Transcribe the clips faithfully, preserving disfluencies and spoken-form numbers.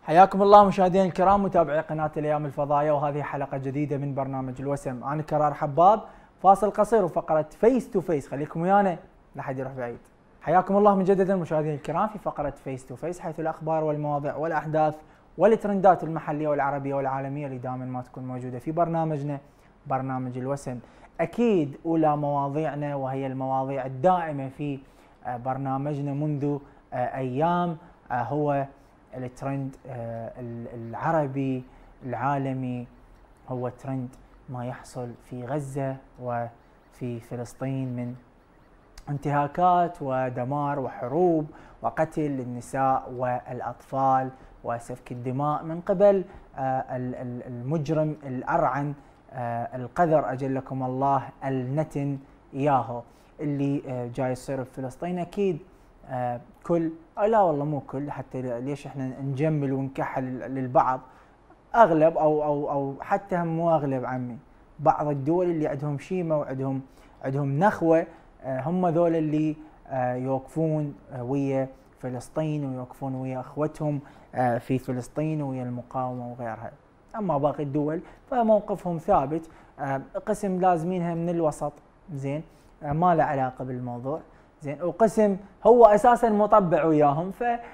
حياكم الله مشاهدينا الكرام متابعي قناة الأيام الفضائية، وهذه حلقة جديدة من برنامج الوسم. أنا كرار حباب، فاصل قصير وفقرة فيس تو فيس، خليكم ويانا لا حد يروح بعيد. حياكم الله مجددا مشاهدينا الكرام في فقرة فيس تو فيس، حيث الأخبار والمواضيع والأحداث والترندات المحلية والعربية والعالمية اللي دائما ما تكون موجودة في برنامجنا برنامج الوسم. أكيد أولى مواضيعنا وهي المواضيع الدائمة في برنامجنا منذ أيام هو الترند العربي العالمي، هو ترند ما يحصل في غزة وفي فلسطين من انتهاكات ودمار وحروب وقتل للنساء والأطفال وسفك الدماء من قبل المجرم الأرعن القذر أجلكم الله النتن ياهو اللي جاي يصير في فلسطين. أكيد كل لا والله مو كل، حتى ليش احنا نجمل ونكحل للبعض، اغلب او او او حتى هم مو اغلب عمي، بعض الدول اللي عندهم شيمه وعندهم عندهم نخوه هم ذول اللي يوقفون ويا فلسطين ويوقفون ويا اخوتهم في فلسطين ويا المقاومه وغيرها. اما باقي الدول فموقفهم ثابت، قسم لازمينها من الوسط، زين، ما له علاقه بالموضوع، زين، وقسم هو اساسا مطبع وياهم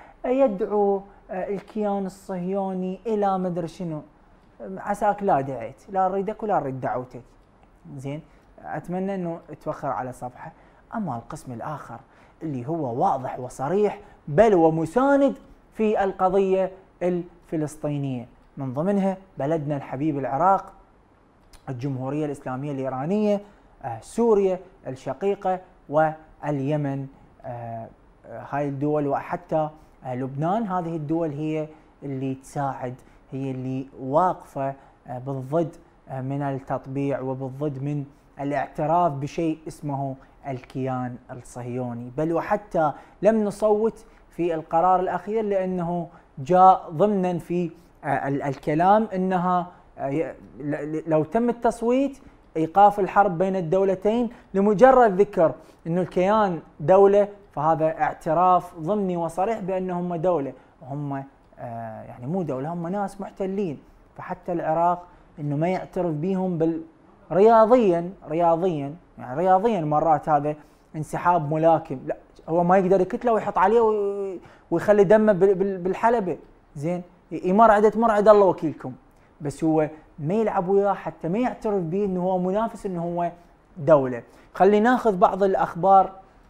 فيدعو الكيان الصهيوني الى مدري شنو. عساك لا دعيت، لا اريدك ولا اريد دعوتك، زين، اتمنى انه توخر على صفحه. اما القسم الاخر اللي هو واضح وصريح بل ومساند في القضيه الفلسطينيه، من ضمنها بلدنا الحبيب العراق، الجمهوريه الاسلاميه الايرانيه، سوريا الشقيقه واليمن، آه هاي الدول، وحتى آه لبنان. هذه الدول هي اللي تساعد، هي اللي واقفة آه بالضد آه من التطبيع وبالضد من الاعتراف بشيء اسمه الكيان الصهيوني، بل وحتى لم نصوت في القرار الأخير لأنه جاء ضمنا في آه الكلام أنها آه لو تم التصويت إيقاف الحرب بين الدولتين لمجرد ذكر أنه الكيان دولة، فهذا اعتراف ضمني وصريح بأنهم دولة، وهم آه يعني مو دولة، هم ناس محتلين. فحتى العراق أنه ما يعترف بهم بال رياضيا رياضيا يعني رياضيا مرات هذا انسحاب ملاكم، لا هو ما يقدر يكتله ويحط عليه ويخلي دمه بالحلبة، زين، يمرعد تمرعد الله وكيلكم، بس هو ما يلعب وياه حتى ما يعترف به انه هو منافس، انه هو دوله. خلينا ناخذ بعض الاخبار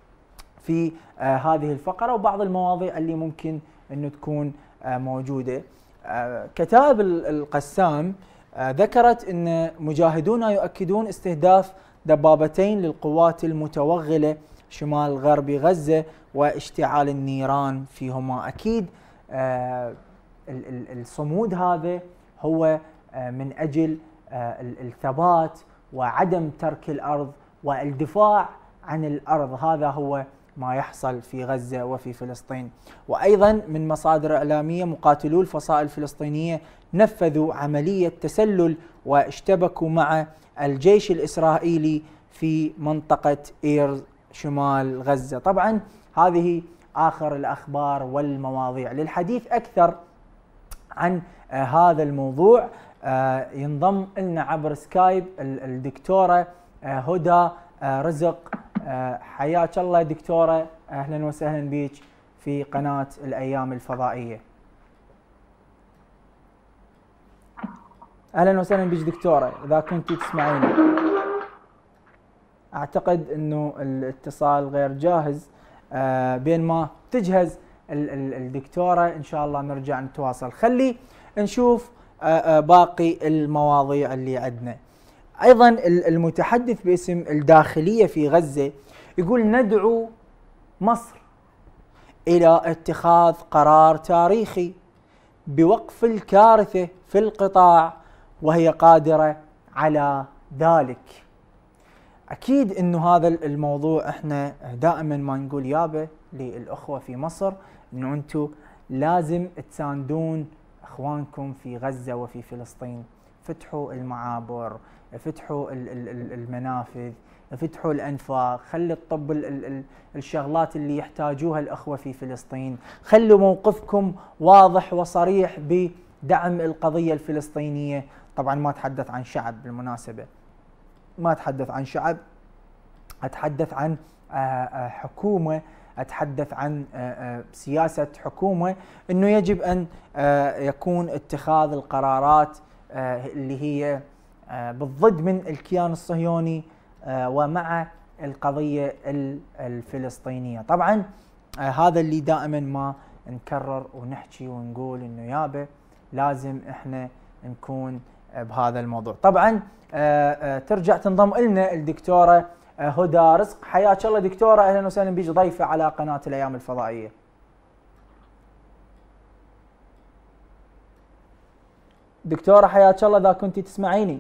في آه هذه الفقره وبعض المواضيع اللي ممكن انه تكون آه موجوده. آه كتائب القسام آه ذكرت ان مجاهدون يؤكدون استهداف دبابتين للقوات المتوغله شمال غرب غزه واشتعال النيران فيهما. اكيد آه الصمود هذا هو من أجل الثبات وعدم ترك الأرض والدفاع عن الأرض، هذا هو ما يحصل في غزة وفي فلسطين. وأيضا من مصادر إعلامية، مقاتلو الفصائل الفلسطينية نفذوا عملية تسلل واشتبكوا مع الجيش الإسرائيلي في منطقة إيرز شمال غزة. طبعا هذه آخر الأخبار والمواضيع. للحديث أكثر عن آه هذا الموضوع آه ينضم لنا عبر سكايب الدكتورة آه هدى آه رزق. آه حياك الله دكتورة، أهلا وسهلا بك في قناة الأيام الفضائية. أهلا وسهلا بك دكتورة، إذا كنت تسمعيني. أعتقد أنه الاتصال غير جاهز، آه بين ما تجهز الدكتورة إن شاء الله نرجع نتواصل. خلي نشوف باقي المواضيع اللي عندنا. أيضا المتحدث باسم الداخلية في غزة يقول ندعو مصر إلى اتخاذ قرار تاريخي بوقف الكارثة في القطاع وهي قادرة على ذلك. أكيد أنه هذا الموضوع احنا دائما ما نقول يابا للأخوة في مصر أنه أنتم لازم تساندون اخوانكم في غزة وفي فلسطين، فتحوا المعابر، فتحوا المنافذ، فتحوا الانفاق، خلي تطب ال ال ال الشغلات اللي يحتاجوها الاخوه في فلسطين، خلوا موقفكم واضح وصريح بدعم القضيه الفلسطينيه. طبعا ما اتحدث عن شعب بالمناسبه، ما اتحدث عن شعب، اتحدث عن حكومه، اتحدث عن سياسه حكومه، انه يجب ان يكون اتخاذ القرارات اللي هي بالضد من الكيان الصهيوني ومع القضيه الفلسطينيه. طبعا هذا اللي دائما ما نكرر ونحكي ونقول انه يابا لازم احنا نكون بهذا الموضوع. طبعا ترجع تنضم لنا الدكتوره هدى رزق. حياك الله دكتوره، اهلا وسهلا بيك ضيفه على قناه الايام الفضائيه. دكتوره حياك الله اذا كنتي تسمعيني.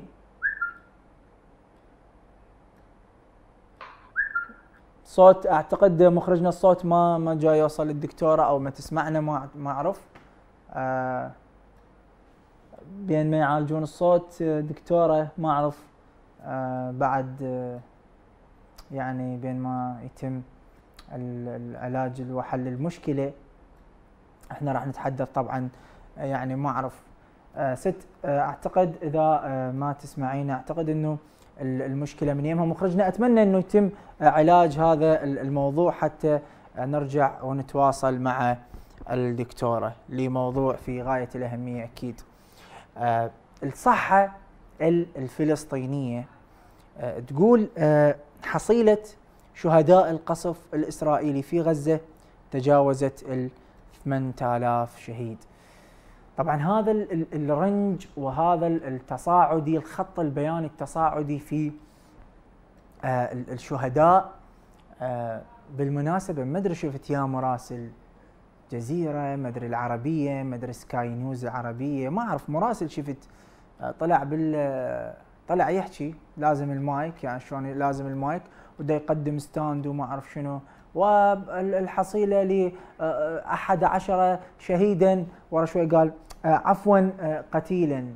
صوت اعتقد مخرجنا الصوت ما ما جاي يوصل للدكتوره او ما تسمعنا، ما ما اعرف. آه بين ما يعالجون الصوت دكتوره ما اعرف آه بعد آه يعني بين ما يتم العلاج وحل المشكله. احنا راح نتحدث طبعا يعني ما اعرف آه ست آه اعتقد اذا آه ما تسمعينا اعتقد انه المشكله من يمها مخرجنا. اتمنى انه يتم علاج هذا الموضوع حتى نرجع ونتواصل مع الدكتوره لموضوع في غايه الاهميه اكيد. آه الصحه الفلسطينية آه تقول آه حصيله شهداء القصف الاسرائيلي في غزه تجاوزت ال ثمانية آلاف شهيد. طبعا هذا الرنج وهذا التصاعدي، الخط البياني التصاعدي في آه الشهداء. آه بالمناسبه ما ادري شفت يا مراسل جزيره، ما ادري العربيه، ما ادري سكاي نيوز العربيه، ما اعرف مراسل شفت آه طلع بال طلع يحكي لازم المايك، يعني شلون لازم المايك ودا يقدم ستاند وما اعرف شنو، والحصيله ل أحد عشر شهيدا، ورا شوي قال عفوا قتيلا.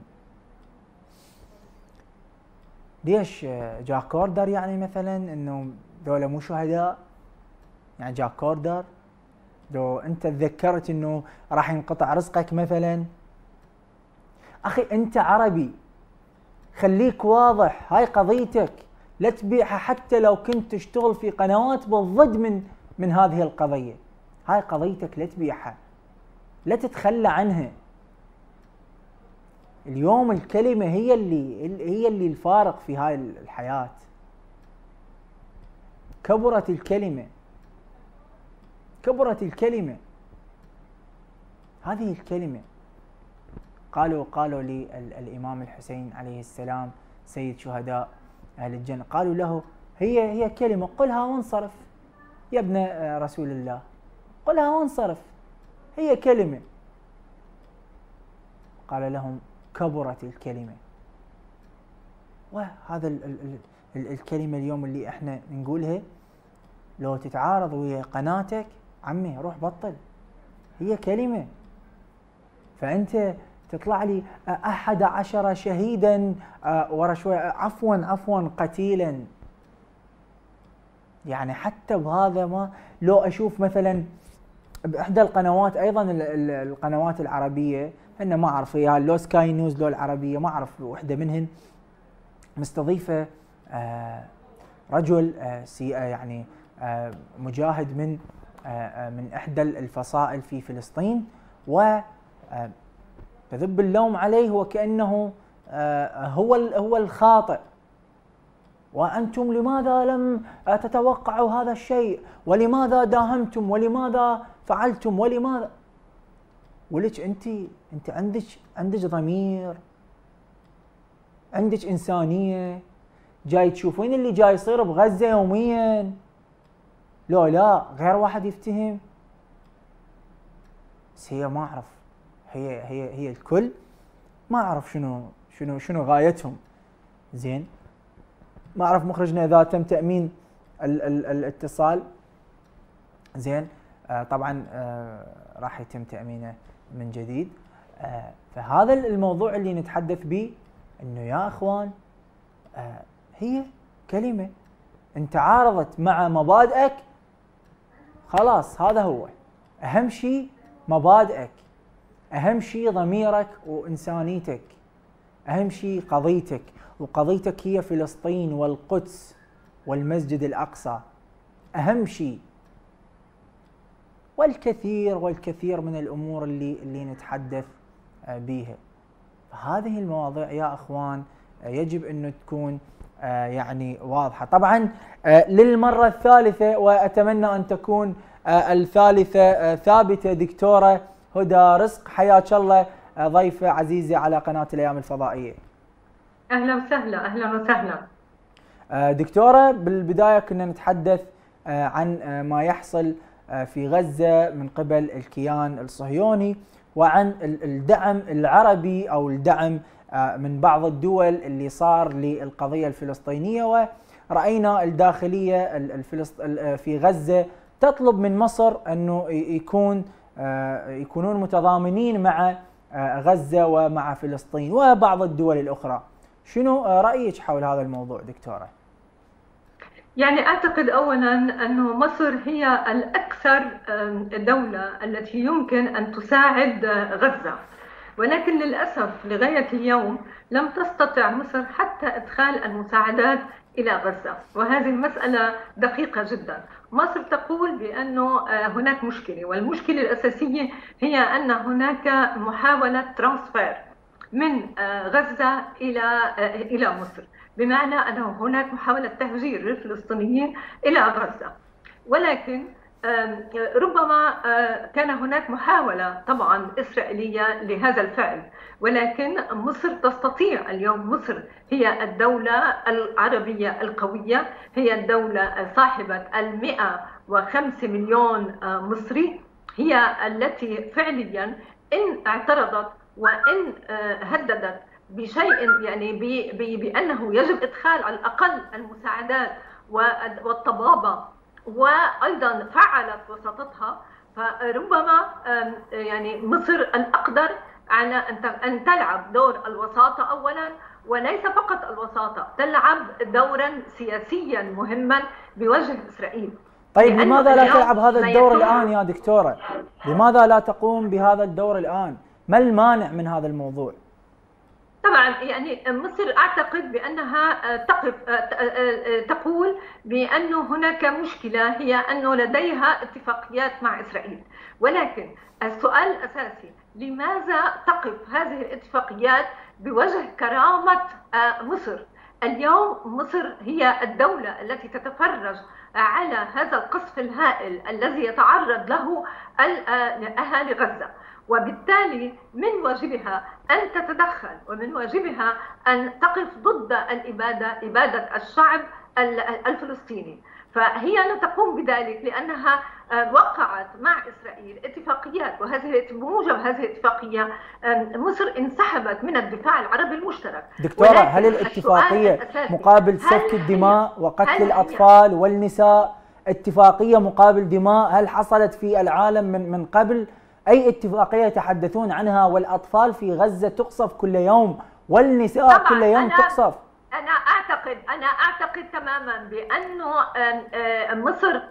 ليش جاك اوردر يعني مثلا انه ذولا مو شهداء؟ يعني جاك اوردر لو انت تذكرت انه راح ينقطع رزقك مثلا. اخي انت عربي، خليك واضح، هاي قضيتك، لا تبيعها حتى لو كنت تشتغل في قنوات بالضد من من هذه القضيه. هاي قضيتك لا تبيعها، لا تتخلى عنها. اليوم الكلمه هي اللي هي اللي الفارق في هاي الحياه. كبرت الكلمه، كبرت الكلمه، هذه الكلمه. قالوا قالوا لي الامام الحسين عليه السلام سيد شهداء اهل الجنه، قالوا له هي هي كلمه قلها وانصرف يا ابن رسول الله، قلها وانصرف، هي كلمه. قال لهم كبرت الكلمه. وهذا ال ال ال الكلمه اليوم اللي احنا نقولها لو تتعارض ويا قناتك عمي روح بطل، هي كلمه. فانت تطلع لي أحد عشر شهيدا ورا شوي عفوا عفوا قتيلا. يعني حتى بهذا ما لو اشوف مثلا باحدى القنوات ايضا القنوات العربيه، هن ما اعرف اياها، لو سكاي نيوز لو العربيه ما اعرف، وحده منهن مستضيفه رجل يعني مجاهد من من احدى الفصائل في فلسطين، و تذب اللوم عليه وكأنه هو هو الخاطئ. وأنتم لماذا لم تتوقعوا هذا الشيء؟ ولماذا داهمتم؟ ولماذا فعلتم؟ ولماذا؟ ولك أنت أنت عندك عندك ضمير، عندك إنسانية، جاي تشوفين اللي جاي يصير بغزة يوميا. لو لا غير واحد يفتهم. بس هي ما أعرف، هي هي هي الكل ما اعرف شنو شنو شنو غايتهم. زين ما اعرف مخرجنا اذا تم تامين ال ال الاتصال. زين آه طبعا آه راح يتم تامينه من جديد. آه فهذا الموضوع اللي نتحدث به انه يا اخوان آه هي كلمه، ان تعارضت مع مبادئك خلاص هذا هو. اهم شيء مبادئك، اهم شيء ضميرك وانسانيتك، اهم شيء قضيتك، وقضيتك هي فلسطين والقدس والمسجد الاقصى اهم شيء. والكثير والكثير من الامور اللي اللي نتحدث بيها. هذه المواضيع يا اخوان يجب انه تكون يعني واضحه. طبعا للمره الثالثه واتمنى ان تكون الثالثه ثابته دكتوره هدى رزق، حياك الله ضيفه عزيزه على قناه الايام الفضائيه. اهلا وسهلا. اهلا وسهلا دكتوره، بالبدايه كنا نتحدث عن ما يحصل في غزه من قبل الكيان الصهيوني، وعن الدعم العربي او الدعم من بعض الدول اللي صار للقضيه الفلسطينيه، ورأينا الداخليه في غزه تطلب من مصر انه يكون يكونون متضامنين مع غزه ومع فلسطين وبعض الدول الاخرى. شنو رأيك حول هذا الموضوع دكتوره؟ يعني اعتقد اولا انه مصر هي الاكثر دولة التي يمكن ان تساعد غزة، ولكن للاسف لغاية اليوم لم تستطع مصر حتى ادخال المساعدات الى غزة، وهذه المسألة دقيقة جدا. مصر تقول بانه هناك مشكلة، والمشكلة الاساسية هي ان هناك محاولة ترانسفير من غزة الى الى مصر، بمعنى أنه هناك محاولة تهجير للفلسطينيين إلى غزة. ولكن ربما كان هناك محاولة طبعا إسرائيلية لهذا الفعل، ولكن مصر تستطيع اليوم. مصر هي الدولة العربية القوية، هي الدولة صاحبة المئة وخمسة مليون مصري، هي التي فعليا إن اعترضت وإن هددت بشيء يعني بأنه يجب إدخال على الأقل المساعدات والطبابة، وأيضا فعلت وساطتها، فربما يعني مصر الأقدر على أن تلعب دور الوساطة أولا، وليس فقط الوساطة، تلعب دورا سياسيا مهما بوجه إسرائيل. طيب لماذا لا تلعب هذا الدور الآن يا دكتورة؟ لماذا لا تقوم بهذا الدور الآن؟ ما المانع من هذا الموضوع؟ طبعا يعني مصر اعتقد بانها تقف تقول بانه هناك مشكله، هي انه لديها اتفاقيات مع اسرائيل، ولكن السؤال الاساسي لماذا تقف هذه الاتفاقيات بوجه كرامه مصر؟ اليوم مصر هي الدوله التي تتفرج على هذا القصف الهائل الذي يتعرض له اهالي غزه، وبالتالي من واجبها أن تتدخل، ومن واجبها أن تقف ضد الإبادة، إبادة الشعب الفلسطيني. فهي لا تقوم بذلك لأنها وقعت مع إسرائيل اتفاقيات، وهذه بموجب هذه الاتفاقية مصر انسحبت من الدفاع العربي المشترك. دكتورة، هل الاتفاقية مقابل سفك الدماء وقتل الأطفال والنساء اتفاقية مقابل دماء هل حصلت في العالم من من قبل؟ أي اتفاقية يتحدثون عنها والأطفال في غزة تقصف كل يوم والنساء كل يوم أنا تقصف؟ أنا أعتقد أنا أعتقد تماما بأنه مصر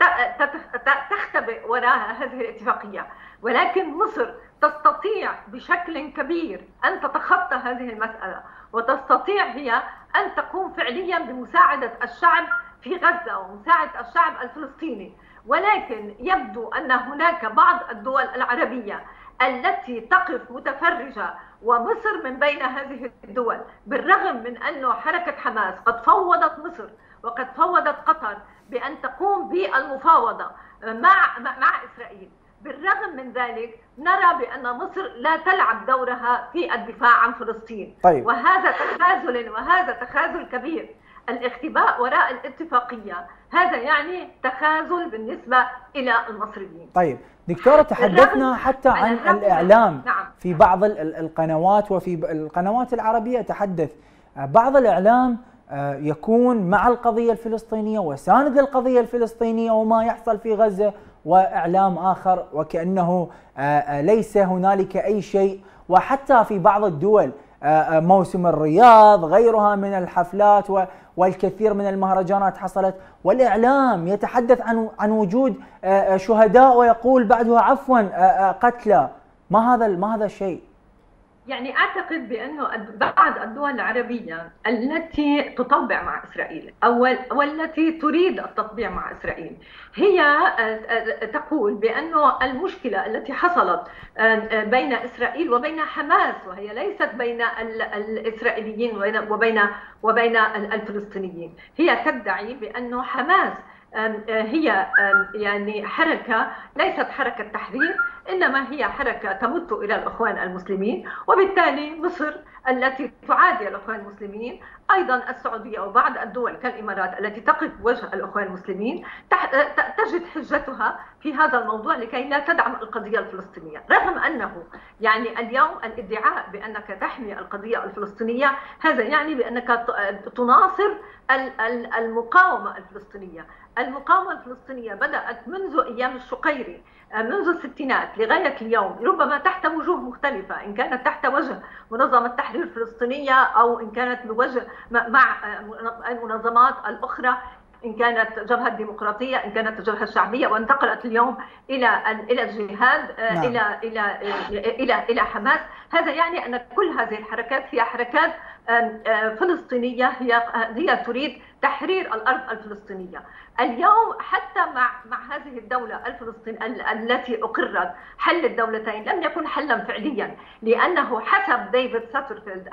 تختبئ وراء هذه الاتفاقية، ولكن مصر تستطيع بشكل كبير أن تتخطى هذه المسألة، وتستطيع هي أن تقوم فعليا بمساعدة الشعب في غزة ومساعدة الشعب الفلسطيني. ولكن يبدو أن هناك بعض الدول العربية التي تقف متفرجة، ومصر من بين هذه الدول، بالرغم من أن حركة حماس قد فوضت مصر وقد فوضت قطر بأن تقوم بالمفاوضة مع مع إسرائيل. بالرغم من ذلك نرى بأن مصر لا تلعب دورها في الدفاع عن فلسطين. طيب. وهذا تخاذل وهذا تخاذل كبير. الاختباء وراء الاتفاقية هذا يعني تخاذل بالنسبة إلى المصريين. طيب دكتورة، تحدثنا حتى عن الإعلام. نعم. في بعض القنوات وفي القنوات العربية تحدث بعض الإعلام يكون مع القضية الفلسطينية وساند للقضية الفلسطينية وما يحصل في غزة، وإعلام آخر وكأنه ليس هنالك أي شيء. وحتى في بعض الدول موسم الرياض، غيرها من الحفلات والكثير من المهرجانات حصلت، والإعلام يتحدث عن عن وجود شهداء ويقول بعدها عفوا قتلى. ما هذا ما هذا الشيء؟ يعني أعتقد بأنه بعض الدول العربية التي تطبع مع إسرائيل أو والتي تريد التطبيع مع إسرائيل هي تقول بأنه المشكلة التي حصلت بين إسرائيل وبين حماس، وهي ليست بين الإسرائيليين وبين وبين الفلسطينيين، هي تدعي بأنه حماس هي يعني حركة ليست حركة تحرير، إنما هي حركة تمت إلى الإخوان المسلمين، وبالتالي مصر التي تعادي الإخوان المسلمين، أيضا السعودية وبعض الدول كالإمارات التي تقف وجه الإخوان المسلمين تجد حجتها في هذا الموضوع لكي لا تدعم القضية الفلسطينية، رغم أنه يعني اليوم الادعاء بأنك تحمي القضية الفلسطينية هذا يعني بأنك تناصر المقاومة الفلسطينية. المقاومة الفلسطينية بدأت منذ أيام الشقيري، منذ الستينات لغاية اليوم، ربما تحت وجوه مختلفة، إن كانت تحت وجه منظمة التحرير الفلسطينية أو إن كانت بوجه مع المنظمات الأخرى، إن كانت جبهة ديمقراطية، إن كانت الجبهة الشعبية، وانتقلت اليوم إلى إلى الجهاد، نعم. إلى إلى إلى إلى حماس. هذا يعني أن كل هذه الحركات هي حركات فلسطينية، هي هي تريد تحرير الأرض الفلسطينية. اليوم حتى مع مع هذه الدولة الفلسطينية التي أقرت حل الدولتين لم يكن حلا فعليا، لأنه حسب ديفيد ساترفيلد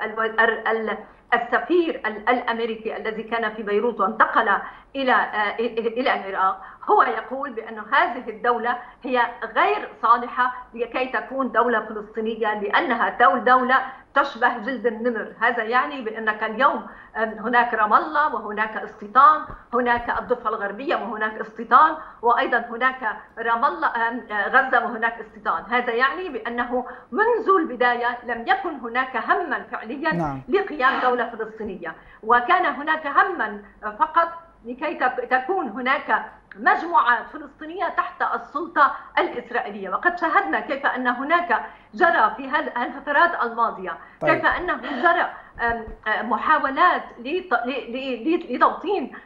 السفير الأمريكي الذي كان في بيروت وانتقل إلى إلى العراق، هو يقول بأن هذه الدولة هي غير صالحة لكي تكون دولة فلسطينية، لأنها دولة تشبه جلد النمر. هذا يعني بأنك اليوم هناك رام الله وهناك استيطان، هناك الضفة الغربية وهناك استيطان، وأيضا هناك رام الله غزة وهناك استيطان. هذا يعني بأنه منذ البداية لم يكن هناك هما فعليا نعم. لقيام دولة فلسطينية، وكان هناك هما فقط لكي تكون هناك مجموعات فلسطينية تحت السلطة الإسرائيلية. وقد شاهدنا كيف أن هناك جرى في الفترات الماضية طيب. كيف أنه جرى محاولات لتوطين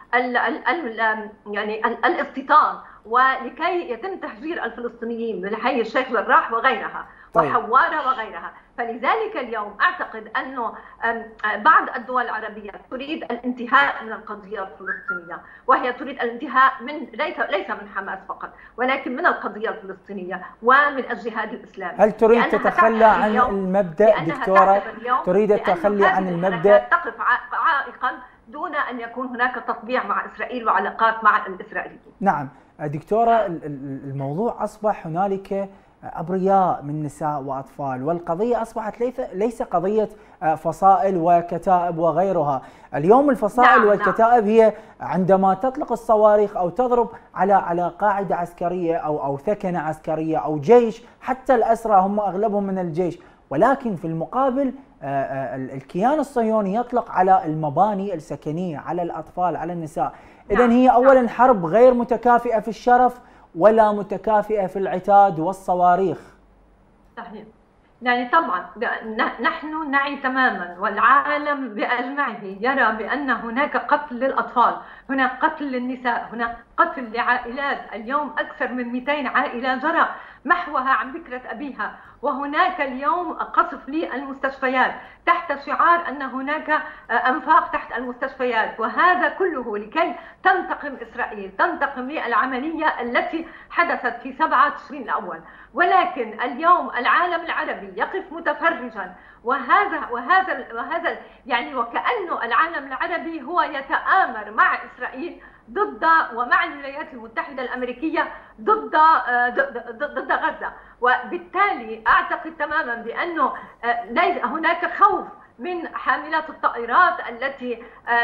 يعني الاستيطان ولكي يتم تهجير الفلسطينيين من حي الشيخ جراح وغيرها طيب. وحوارة وغيرها. فلذلك اليوم أعتقد أنه بعض الدول العربية تريد الانتهاء من القضية الفلسطينية، وهي تريد الانتهاء من ليس ليس من حماس فقط، ولكن من القضية الفلسطينية ومن الجهاد الإسلامي. هل تريد تتخلى عن المبدأ دكتورة؟ تريد التخلي عن المبدأ؟ تقف عائقا دون أن يكون هناك تطبيع مع إسرائيل وعلاقات مع الإسرائيليين. نعم دكتورة، الموضوع أصبح هنالك أبرياء من نساء وأطفال، والقضية أصبحت ليس قضية فصائل وكتائب وغيرها. اليوم الفصائل نعم والكتائب هي عندما تطلق الصواريخ أو تضرب على على قاعدة عسكرية أو أو ثكنة عسكرية أو جيش، حتى الأسرى هم أغلبهم من الجيش، ولكن في المقابل الكيان الصهيوني يطلق على المباني السكنية، على الأطفال، على النساء. إذن هي أولا حرب غير متكافئة في الشرف ولا متكافئة في العتاد والصواريخ. صحيح. يعني طبعا نحن نعي تماما والعالم بأجمعه يرى بأن هناك قتل للأطفال، هناك قتل للنساء، هناك قتل لعائلات. اليوم أكثر من مئتين عائلة جرى محوها عن ذكرى أبيها، وهناك اليوم قصف للمستشفيات تحت شعار أن هناك أنفاق تحت المستشفيات، وهذا كله لكي تنتقم إسرائيل، تنتقم للعملية التي حدثت في سبعة تشرين الأول. ولكن اليوم العالم العربي يقف متفرجا، وهذا وهذا وهذا يعني وكأنه العالم العربي هو يتآمر مع إسرائيل ضد ومع الولايات المتحدة الأمريكية ضد ضد غزة. وبالتالي أعتقد تماما بأنه هناك خوف من حاملات الطائرات التي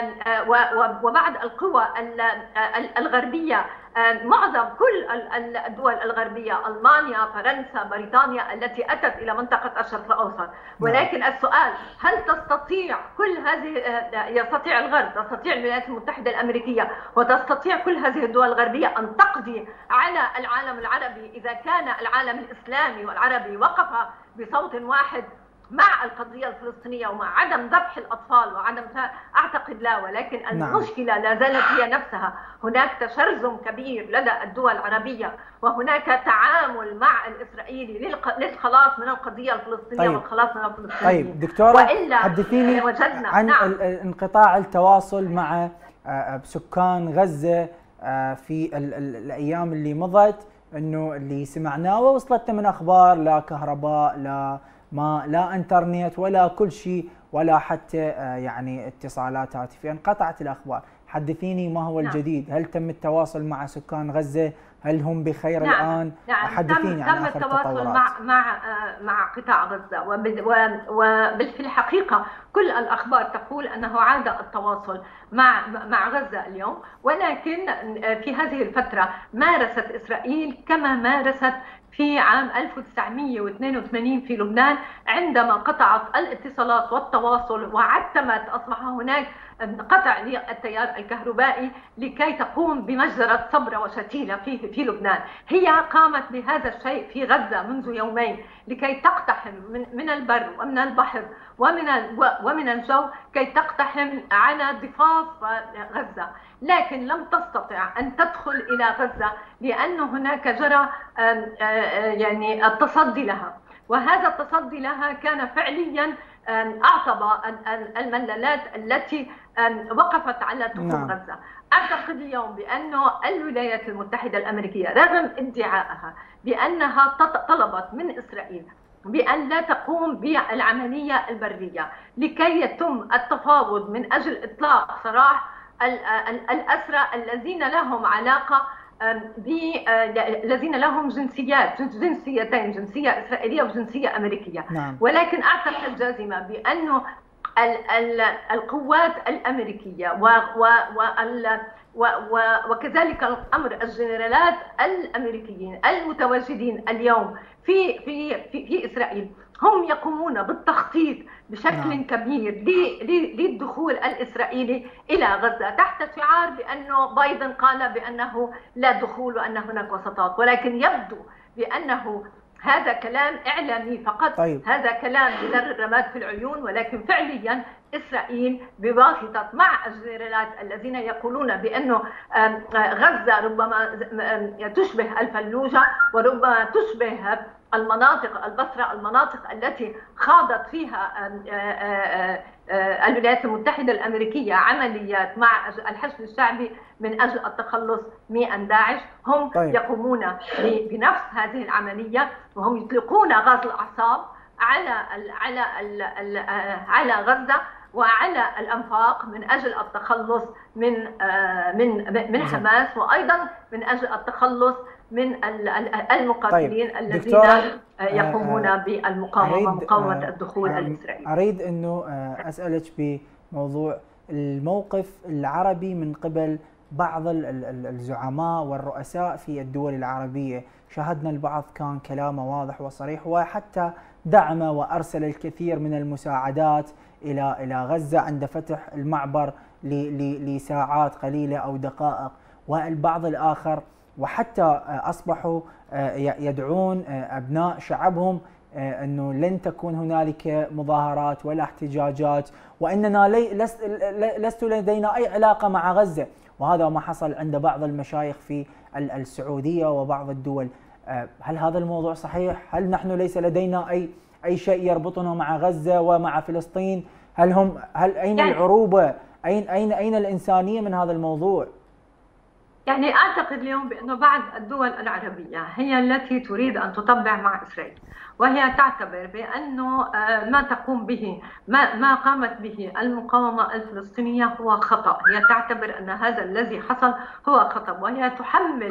وبعض القوى الغربية، معظم كل الدول الغربية، ألمانيا، فرنسا، بريطانيا، التي أتت إلى منطقة الشرق الأوسط. ولكن السؤال، هل تستطيع كل هذه، يستطيع الغرب، تستطيع الولايات المتحدة الأمريكية وتستطيع كل هذه الدول الغربية أن تقضي على العالم العربي إذا كان العالم الإسلامي والعربي وقف بصوت واحد مع القضية الفلسطينية ومع عدم ذبح الأطفال وعدم، أعتقد لا، ولكن المشكلة لا زالت هي نفسها. هناك تشرذم كبير لدى الدول العربية، وهناك تعامل مع الإسرائيلي للخلاص من القضية الفلسطينية. طيب. والخلاص من الفلسطينيين. طيب دكتورة، حدثيني عن نعم. انقطاع التواصل مع سكان غزة في الأيام اللي مضت، انه اللي سمعناه ووصلتنا من اخبار، لا كهرباء، لا ما لا انترنت ولا كل شيء، ولا حتى يعني اتصالات هاتفيه، انقطعت الاخبار. حدثيني ما هو الجديد؟ هل تم التواصل مع سكان غزه؟ هل هم بخير نعم. الان؟ نعم. حدثيني تم عن اخر التواصل مع مع مع قطاع غزه، وفي الحقيقه كل الاخبار تقول انه عاد التواصل مع مع غزه اليوم، ولكن في هذه الفتره مارست اسرائيل كما مارست في عام ألف وتسعمئة واثنين وثمانين في لبنان، عندما قطعت الاتصالات والتواصل وعتمت، أصبح هناك قطع للتيار الكهربائي لكي تقوم بمجزرة صبرا وشتيلة في في لبنان. هي قامت بهذا الشيء في غزة منذ يومين لكي تقتحم من من البر ومن البحر ومن ومن الجو كي تقتحم على ضفاف غزة، لكن لم تستطع أن تدخل إلى غزة لأن هناك جرى يعني التصدي لها، وهذا التصدي لها كان فعليا أعصب الملالات التي وقفت على دخول نعم. غزة. أعتقد اليوم بأن الولايات المتحدة الأمريكية رغم ادعائها بأنها طلبت من إسرائيل بأن لا تقوم بالعملية البرية لكي يتم التفاوض من أجل إطلاق سراح الأسرى الذين لهم علاقة الذين لهم جنسيات جنسيتين، جنسية إسرائيلية وجنسية أمريكية. نعم. ولكن أعتقد جازمة بأنه القوات الأمريكية وكذلك الأمر الجنرالات الأمريكيين المتواجدين اليوم في في في, في إسرائيل هم يقومون بالتخطيط بشكل نعم. كبير للدخول الإسرائيلي إلى غزة تحت شعار بأنه بايدن قال بأنه لا دخول وأن هناك وساطات، ولكن يبدو بأنه هذا كلام إعلامي فقط. طيب. هذا كلام بزر الرماد في العيون، ولكن فعليا إسرائيل بواسطة مع الجنرالات الذين يقولون بأنه غزة ربما تشبه الفلوجة وربما تشبه المناطق البصرة، المناطق التي خاضت فيها الولايات المتحدة الأمريكية عمليات مع الحشد الشعبي من أجل التخلص من داعش. هم طيب. يقومون بنفس هذه العملية، وهم يطلقون غاز الأعصاب على على على غزة وعلى الأنفاق من أجل التخلص من من من حماس، وأيضا من أجل التخلص من المقاتلين طيب. الذين يقومون بالمقاومة مقاومة الدخول الإسرائيلي. أريد أنه أسألك بموضوع الموقف العربي من قبل بعض الزعماء والرؤساء في الدول العربية. شاهدنا البعض كان كلامه واضح وصريح، وحتى دعم وأرسل الكثير من المساعدات إلى إلى غزة عند فتح المعبر لساعات قليلة أو دقائق، والبعض الآخر وحتى أصبحوا يدعون أبناء شعبهم أنه لن تكون هنالك مظاهرات ولا احتجاجات، وأننا لست لدينا أي علاقة مع غزة. وهذا ما حصل عند بعض المشايخ في السعودية وبعض الدول. هل هذا الموضوع صحيح؟ هل نحن ليس لدينا أي أي شيء يربطنا مع غزة ومع فلسطين؟ هل هم هل أين العروبة؟ أين أين أين الإنسانية من هذا الموضوع؟ يعني أعتقد اليوم بأنه بعض الدول العربية هي التي تريد أن تطبع مع إسرائيل، وهي تعتبر بأنه ما تقوم به ما ما قامت به المقاومة الفلسطينية هو خطأ. هي تعتبر أن هذا الذي حصل هو خطأ، وهي تحمل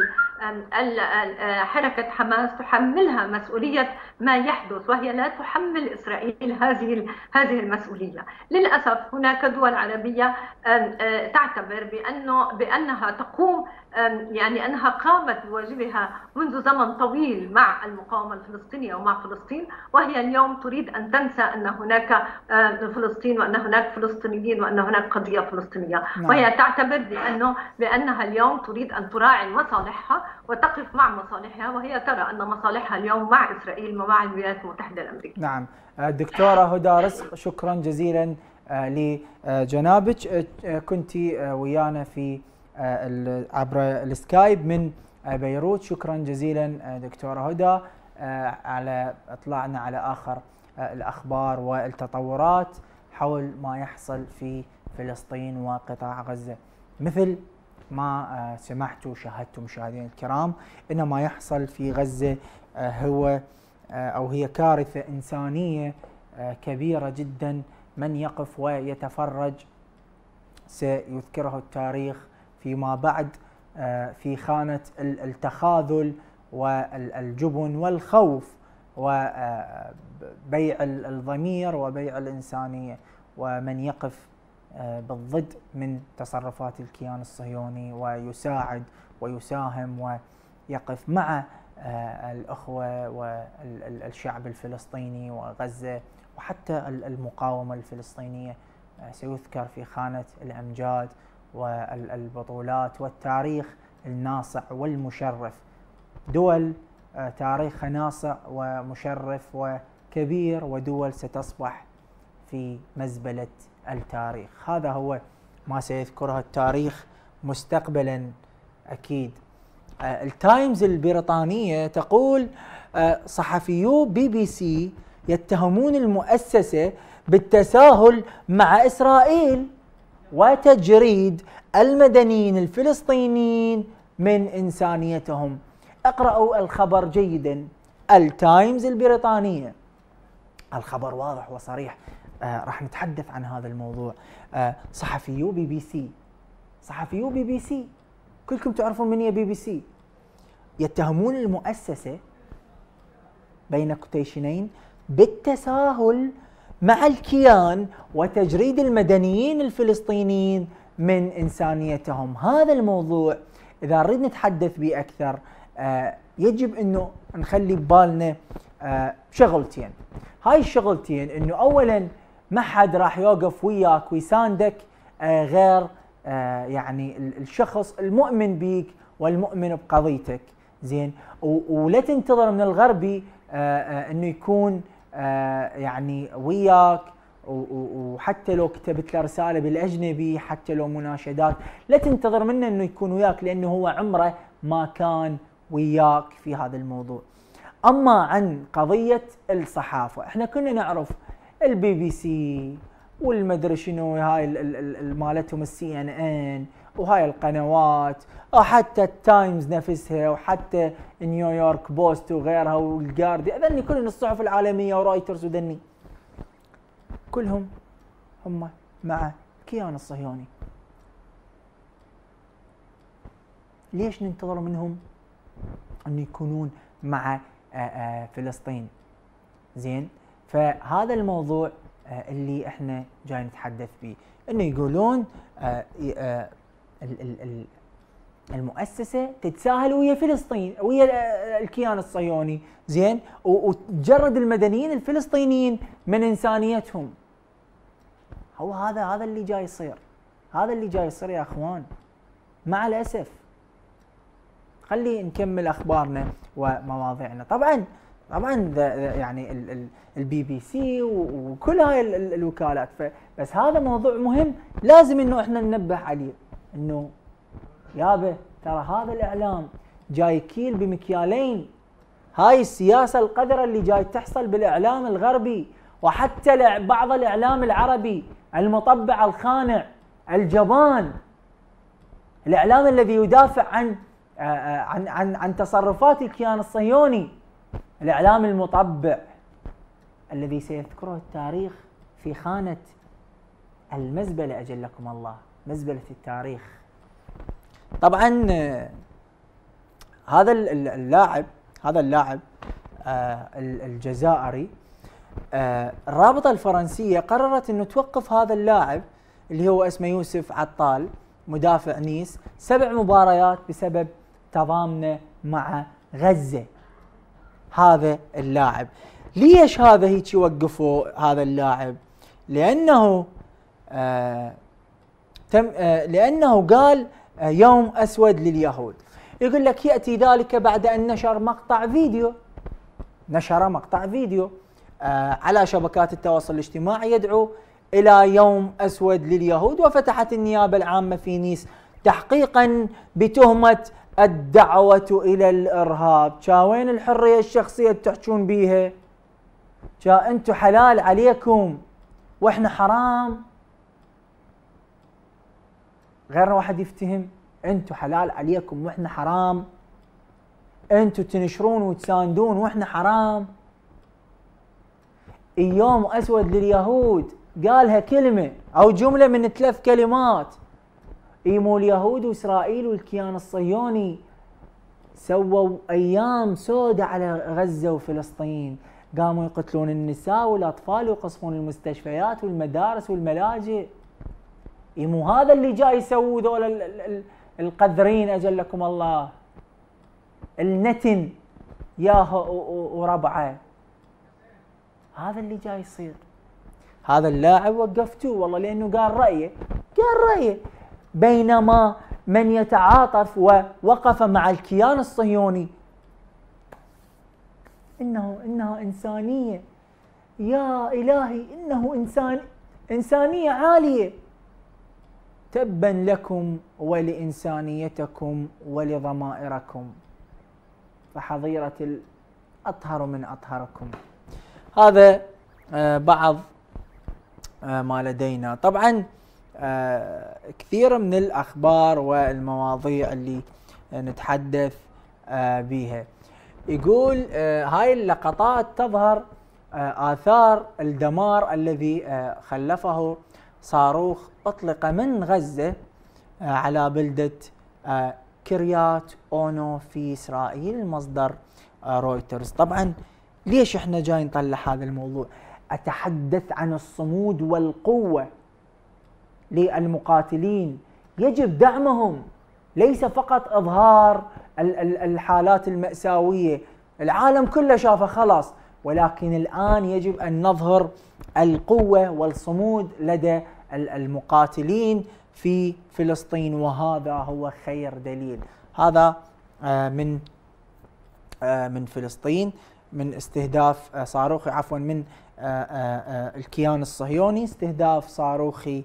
حركة حماس تحملها مسؤولية ما يحدث، وهي لا تحمل إسرائيل هذه هذه المسؤولية. للأسف هناك دول عربية تعتبر بأنه بأنها تقوم يعني أنها قامت بواجبها منذ زمن طويل مع المقاومة الفلسطينية ومع فلسطين فلسطين، وهي اليوم تريد أن تنسى أن هناك فلسطين وأن هناك فلسطينيين وأن هناك قضية فلسطينية. نعم. وهي تعتبر بأنه بأنها اليوم تريد أن تراعي مصالحها وتقف مع مصالحها، وهي ترى أن مصالحها اليوم مع إسرائيل ومع الولايات المتحدة الأمريكية. نعم. الدكتورة هدى رزق، شكرا جزيلا لجنابك، كنت ويانا في عبر السكايب من بيروت. شكرا جزيلا دكتورة هدى على اطلاعنا على آخر الأخبار والتطورات حول ما يحصل في فلسطين وقطاع غزة. مثل ما سمعتوا وشاهدتوا مشاهدينا الكرام، إن ما يحصل في غزة هو أو هي كارثة إنسانية كبيرة جدا. من يقف ويتفرج سيذكره التاريخ فيما بعد في خانة التخاذل والجبن والخوف وبيع الضمير وبيع الإنسانية. ومن يقف بالضد من تصرفات الكيان الصهيوني ويساعد ويساهم ويقف مع الأخوة والشعب الفلسطيني وغزة وحتى المقاومة الفلسطينية سيذكر في خانة الأمجاد والبطولات والتاريخ الناصع والمشرف. دول تاريخها ناصع ومشرف وكبير، ودول ستصبح في مزبلة التاريخ. هذا هو ما سيذكره التاريخ مستقبلا أكيد. التايمز البريطانية تقول صحفيو بي بي سي يتهمون المؤسسة بالتساهل مع إسرائيل وتجريد المدنيين الفلسطينيين من إنسانيتهم. اقرأوا الخبر جيدا. التايمز البريطانية، الخبر واضح وصريح. آه راح نتحدث عن هذا الموضوع. آه صحفيو بي بي سي، صحفيو بي بي سي كلكم تعرفون من هي بي بي سي، يتهمون المؤسسة بين كوتيشنين بالتساهل مع الكيان وتجريد المدنيين الفلسطينيين من إنسانيتهم. هذا الموضوع إذا نريد نتحدث به أكثر آه يجب أنه نخلي ببالنا آه شغلتين. هاي الشغلتين أنه أولا ما حد راح يوقف وياك ويساندك آه غير آه يعني الشخص المؤمن بيك والمؤمن بقضيتك، زين. ولا تنتظر من الغربي آه آه انه يكون آه يعني وياك، وحتى لو كتبت له رساله بالاجنبي، حتى لو مناشدات، لا تنتظر منه انه يكون وياك، لانه هو عمره ما كان وياك في هذا الموضوع. اما عن قضيه الصحافه، احنا كنا نعرف البي بي سي والمدري شنو هاي مالتهم السي ان ان وهاي القنوات، وحتى التايمز نفسها، وحتى نيويورك بوست وغيرها والجاردي، ذني كلهم الصحف العالميه ورايترز وذني كلهم هم مع الكيان الصهيوني. ليش ننتظر منهم أن يكونون مع فلسطين؟ زين. فهذا الموضوع اللي احنا جاي نتحدث به، انه يقولون المؤسسه تتساهل ويا فلسطين ويا الكيان الصهيوني، زين، وتجرد المدنيين الفلسطينيين من انسانيتهم. هو هذا هذا اللي جاي يصير، هذا اللي جاي يصير يا اخوان مع الاسف. خلي نكمل اخبارنا ومواضيعنا. طبعا طبعا يعني البي بي سي وكل هاي الوكالات، بس هذا موضوع مهم لازم انه احنا ننبه عليه، انه يابا ترى هذا الاعلام جاي كيل بمكيالين. هاي السياسه القذره اللي جاي تحصل بالاعلام الغربي، وحتى بعض الاعلام العربي المطبع الخانع الجبان، الاعلام الذي يدافع عن عن عن, عن تصرفات الكيان الصهيوني، الاعلام المطبع الذي سيذكره التاريخ في خانه المزبله، اجلكم الله، مزبله التاريخ. طبعا هذا اللاعب هذا اللاعب الجزائري، الرابطه الفرنسيه قررت انه توقف هذا اللاعب اللي هو اسمه يوسف عطال، مدافع نيس، سبع مباريات بسبب تضامنه مع غزه. هذا اللاعب ليش هذا هيك يوقفوا هذا اللاعب؟ لأنه آه تم آه لأنه قال آه يوم أسود لليهود. يقول لك يأتي ذلك بعد أن نشر مقطع فيديو نشر مقطع فيديو آه على شبكات التواصل الاجتماعي يدعو إلى يوم أسود لليهود. وفتحت النيابة العامة في نيس تحقيقا بتهمة الدعوة إلى الإرهاب. جا وين الحرية الشخصية تحجون بيها؟ جا أنتم حلال عليكم وإحنا حرام؟ غير واحد يفتهم. أنتم حلال عليكم وإحنا حرام؟ أنتم تنشرون وتساندون وإحنا حرام؟ يوم أسود لليهود قالها كلمة أو جملة من ثلاث كلمات. إيمو اليهود وإسرائيل والكيان الصهيوني سووا أيام سودة على غزة وفلسطين، قاموا يقتلون النساء والأطفال ويقصفون المستشفيات والمدارس والملاجئ. إيمو هذا اللي جاي يسووا ذول القذرين أجلكم الله، النتن ياها وربعه، هذا اللي جاي يصير. هذا اللاعب وقفتوه والله لأنه قال رأيه، قال رأيه. بينما من يتعاطف ووقف مع الكيان الصهيوني إنه إنها إنسانية، يا إلهي إنه إنسان إنسانية عالية. تبا لكم ولإنسانيتكم ولضمائركم، فحظيرة الأطهر من أطهركم. هذا آه بعض آه ما لدينا. طبعا آه كثير من الأخبار والمواضيع اللي آه نتحدث آه بها. يقول آه هاي اللقطات تظهر آه آثار الدمار الذي آه خلفه صاروخ أطلق من غزة آه على بلدة آه كريات أونو في إسرائيل، مصدر آه رويترز. طبعا ليش احنا جاي نطلع هذا الموضوع؟ أتحدث عن الصمود والقوة للمقاتلين، يجب دعمهم، ليس فقط إظهار الحالات المأساوية. العالم كله شافه خلاص، ولكن الآن يجب أن نظهر القوة والصمود لدى المقاتلين في فلسطين، وهذا هو خير دليل. هذا من من فلسطين، من استهداف صاروخي عفوا من الكيان الصهيوني، استهداف صاروخي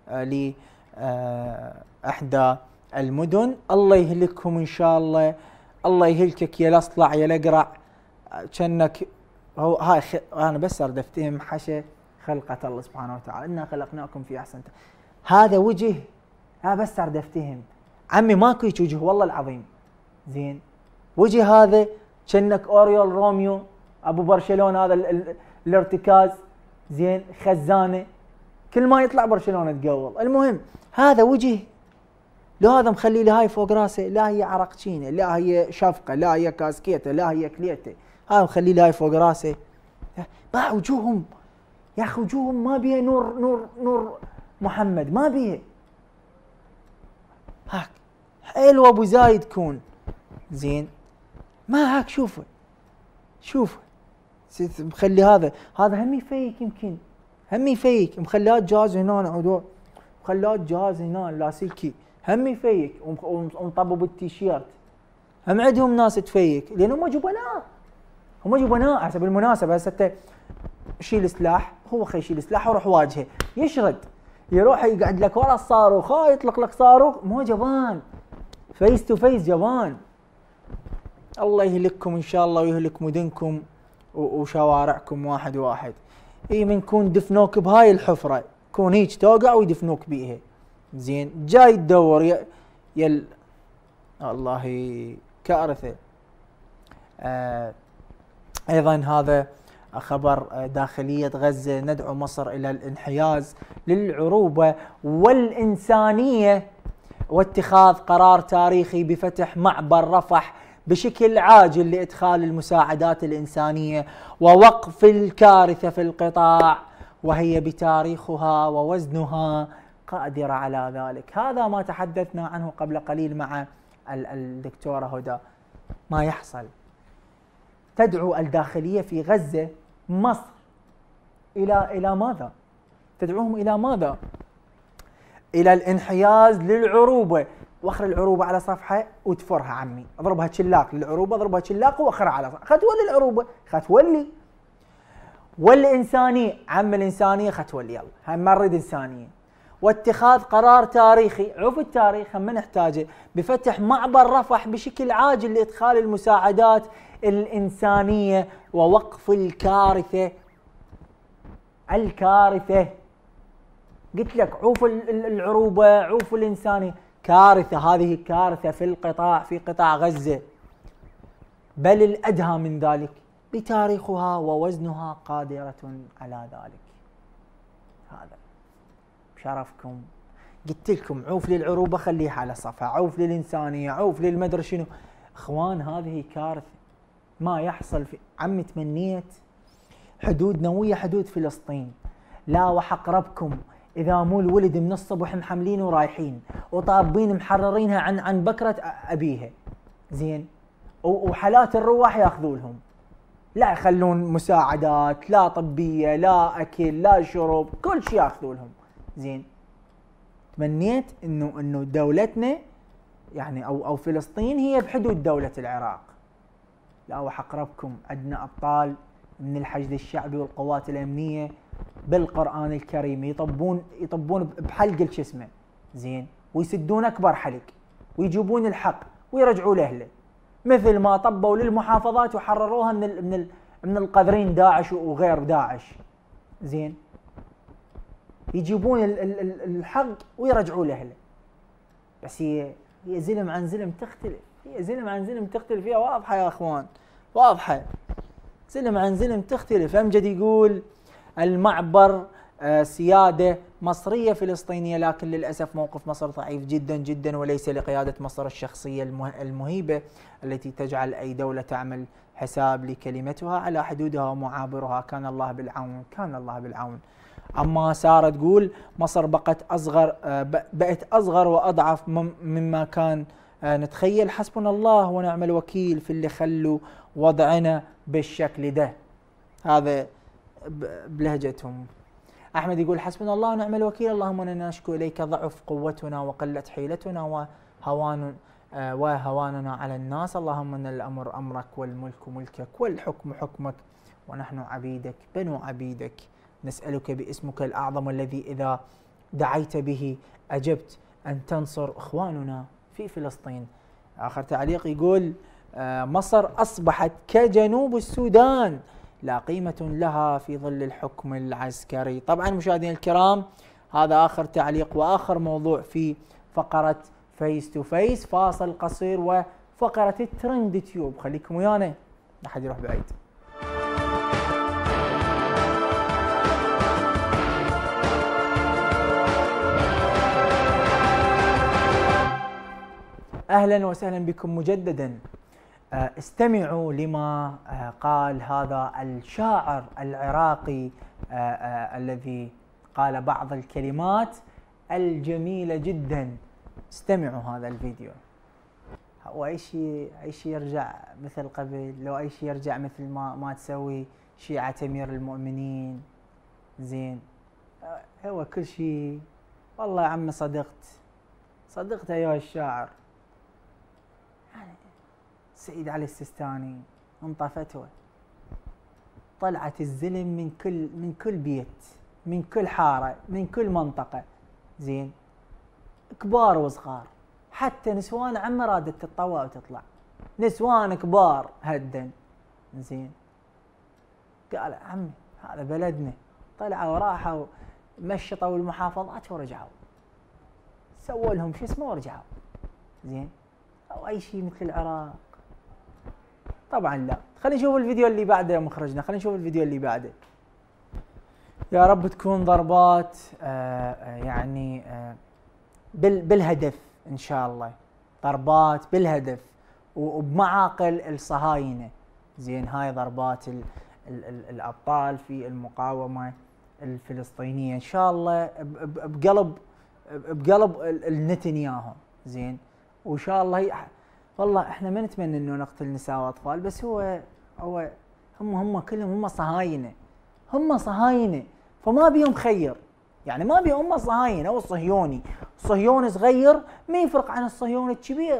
لإحدى المدن. الله يهلكهم إن شاء الله، الله يهلكك يا الأصلع يا الأقرع. كأنك هو هاي خ... أنا بس أريد أفتهم حشا خلقة الله سبحانه وتعالى، إنا خلقناكم في أحسن ت... هذا وجه، ها بس أريد أفتهم عمي، ماكو هيك وجه والله العظيم. زين وجه هذا كأنك أوريول روميو أبو برشلونة، هذا ال... ال... الارتكاز، زين خزانة، كل ما يطلع برشلونة تقول. المهم هذا وجه، لو هذا مخلي لي هاي فوق راسه، لا هي عرقشينه، لا هي شفقه، لا هي كاسكيته، لا هي كليته، هذا مخلي لي هاي فوق راسه. باع وجوههم يا اخي، وجوههم ما بيها نور نور نور محمد، ما بيها. هاك حلو ابو زايد كون زين، ما هاك شوفه شوفه مخلي هذا هذا هم يفيك، يمكن هم يفيك، مخليات جهاز هنا عدو، مخليات جهاز هنا لاسلكي، هم يفيك ومطبب التيشيرت. هم عندهم ناس تفيك لان هم جبناء، هم جبناء. حسب المناسبه هسه شيل سلاح، هو خي يشيل سلاح ويروح واجهه يشرد، يروح يقعد لك ورا الصاروخ، ها يطلق لك صاروخ، مو جبان، فيس تو فيس جبان. الله يهلككم ان شاء الله ويهلك مدنكم وشوارعكم واحد واحد. اي من كون دفنوك بهاي الحفره، كون هيك توقع ويدفنوك بيها. زين جاي تدور يا يل الله كارثه. آه ايضا هذا خبر داخليه غزه، ندعو مصر الى الانحياز للعروبه والانسانيه واتخاذ قرار تاريخي بفتح معبر رفح بشكل عاجل لإدخال المساعدات الإنسانية ووقف الكارثة في القطاع، وهي بتاريخها ووزنها قادرة على ذلك. هذا ما تحدثنا عنه قبل قليل مع الدكتورة هدى. ما يحصل، تدعو الداخلية في غزة مصر الى الى ماذا؟ تدعوهم الى ماذا؟ الى الانحياز للعروبه، وخر العروبه على صفحه وتفرها عمي، اضربها شلاق للعروبه، اضربها شلاق واخرها على صفحه، ختولي العروبه، ختولي والانسانيه، عم الانسانيه ختولي، يلا هم ما نريد انسانيه. واتخاذ قرار تاريخي، عوف التاريخ هم نحتاجه، بفتح معبر رفح بشكل عاجل لادخال المساعدات الانسانيه ووقف الكارثه. الكارثه قلت لك، عوف العروبه، عوف الانسانيه، كارثه، هذه كارثه في القطاع، في قطاع غزه، بل الادهى من ذلك، بتاريخها ووزنها قادره على ذلك. هذا بشرفكم، قلت لكم عوف للعروبه خليها على صفحه، عوف للانسانيه، عوف للمدري شنو. اخوان هذه كارثه ما يحصل في عمي. تمنيت حدودنا ويا حدود فلسطين، لا وحق ربكم اذا مو الولد من الصبح محملين ورايحين وطابين محررينها عن عن بكره ابيها، زين، وحالات الرواح ياخذوا لهم، لا يخلون مساعدات، لا طبيه، لا اكل، لا شرب، كل شيء ياخذوا لهم، زين. تمنيت انه انه دولتنا يعني او او فلسطين هي بحدود دوله العراق. لا وحق ربكم عندنا ابطال من الحشد الشعبي والقوات الامنيه بالقران الكريم يطبون يطبون بحلق الجسمه، زين، ويسدون اكبر حلق ويجيبون الحق ويرجعوا لاهله، مثل ما طبوا للمحافظات وحرروها من ال من ال من القذرين داعش وغير داعش، زين، يجيبون ال ال الحق ويرجعوا لاهله. بس هي هي زلم عن زلم تختلف، هي زلم عن زلم تختلف، هي واضحه يا اخوان، واضحه، زلم عن زلم تختلف. امجد يقول المعبر سياده مصريه فلسطينيه، لكن للاسف موقف مصر ضعيف جدا جدا، وليس لقياده مصر الشخصيه المهيبه التي تجعل اي دوله تعمل حساب لكلمتها على حدودها ومعابرها. كان الله بالعون، كان الله بالعون. اما ساره تقول مصر بقت اصغر، بقت اصغر واضعف مما كان نتخيل، حسبنا الله ونعم الوكيل في اللي خلوا وضعنا بالشكل ده. هذا بلهجتهم. احمد يقول حسبنا الله ونعم الوكيل، اللهم انا نشكو اليك ضعف قوتنا وقلت حيلتنا وهوان وهواننا على الناس، اللهم ان الامر امرك والملك ملكك والحكم حكمك ونحن عبيدك بنو عبيدك، نسالك باسمك الاعظم الذي اذا دعيت به اجبت ان تنصر اخواننا في فلسطين. اخر تعليق يقول مصر اصبحت كجنوب السودان، لا قيمة لها في ظل الحكم العسكري. طبعا مشاهدينا الكرام، هذا آخر تعليق وآخر موضوع في فقرة فيس تو فيس. فاصل قصير وفقرة الترند تيوب، خليكم ويانا لا حد يروح بعيد. أهلا وسهلا بكم مجددا. استمعوا لما قال هذا الشاعر العراقي الذي قال بعض الكلمات الجميلة جدا. استمعوا هذا الفيديو. هو اي شيء اي شيء يرجع مثل قبل، لو اي شيء يرجع مثل ما ما تسوي شيعة امير المؤمنين، زين، هو كل شيء. والله يا عمي صدقت صدقت ايها الشاعر. يعني سيد علي السيستاني انطى فتوى، طلعت الزلم من كل من كل بيت، من كل حاره، من كل منطقه، زين، كبار وصغار، حتى نسوان عم رادت تتطوع وتطلع، نسوان كبار هدا، زين. قال عمي هذا بلدنا، طلعوا وراحوا مشطوا المحافظات ورجعوا، سووا لهم شو اسمه ورجعوا، زين، او اي شيء مثل العراق. طبعا لا. خلينا نشوف الفيديو اللي بعده يا مخرجنا، خلينا نشوف الفيديو اللي بعده. يا رب تكون ضربات آه يعني آه بالهدف ان شاء الله، ضربات بالهدف وبمعاقل الصهاينه، زين. هاي ضربات ال ال ال الابطال في المقاومه الفلسطينيه ان شاء الله بقلب بقلب النتنياهو، زين. وان شاء الله والله احنا ما نتمنى انه نقتل نساء واطفال، بس هو هو هم هم كلهم هم صهاينه، هم صهاينه، فما بيهم خير، يعني ما بيهم، هم صهاينه او صهيوني، صهيوني صغير ما يفرق عن الصهيوني الكبير،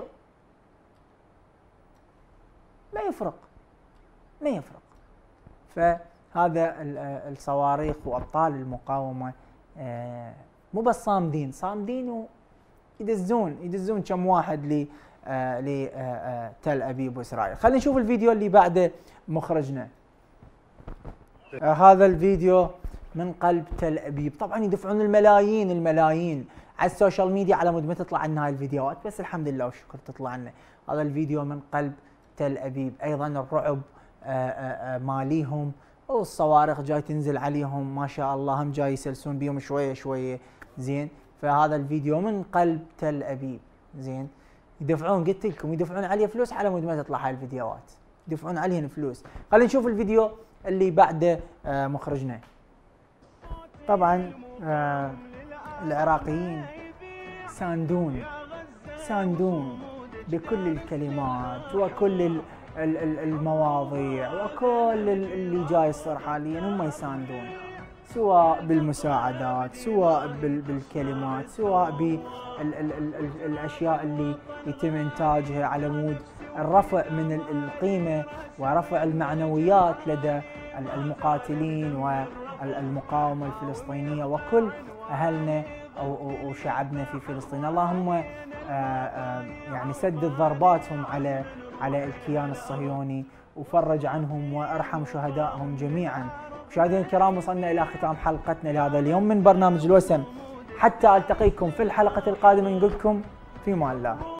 ما يفرق ما يفرق. فهذا الصواريخ وابطال المقاومه مو بس صامدين، صامدين ويدزون يدزون كم واحد ل لتل ابيب واسرائيل. خلينا نشوف الفيديو اللي بعده مخرجنا. هذا الفيديو من قلب تل ابيب، طبعا يدفعون الملايين الملايين على السوشيال ميديا على مود ما تطلع عنا هاي الفيديوهات، بس الحمد لله والشكر تطلع لنا. هذا الفيديو من قلب تل ابيب، ايضا الرعب ماليهم والصواريخ جاي تنزل عليهم ما شاء الله، هم جاي يسلسون بيهم شويه شويه، زين. فهذا الفيديو من قلب تل ابيب، زين. يدفعون، قلت لكم يدفعون عليه فلوس على مود ما تطلع هاي الفيديوهات، يدفعون عليهن فلوس. خلينا نشوف الفيديو اللي بعده مخرجنا. طبعا آه العراقيين ساندون ساندون بكل الكلمات وكل المواضيع وكل اللي جاي يصير حاليا، هم يساندون، سواء بالمساعدات، سواء بالكلمات، سواء بالاشياء اللي يتم انتاجها على مود الرفع من القيمه ورفع المعنويات لدى المقاتلين والمقاومه الفلسطينيه وكل اهلنا وشعبنا في فلسطين. اللهم يعني سدد ضرباتهم على على الكيان الصهيوني وفرج عنهم وارحم شهدائهم جميعا. مشاهدينا الكرام، وصلنا الى ختام حلقتنا لهذا اليوم من برنامج الوسم، حتى التقيكم في الحلقه القادمه نقول لكم في امان الله.